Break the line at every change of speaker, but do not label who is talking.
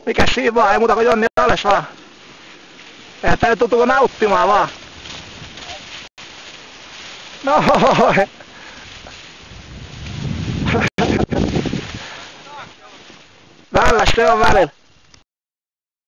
Mikä siinä vaan, ei muuta kuin Jonni alas vaan. Eihän tää nyt tuntuu nauttimaan vaan. Noin. Välläs se on välillä.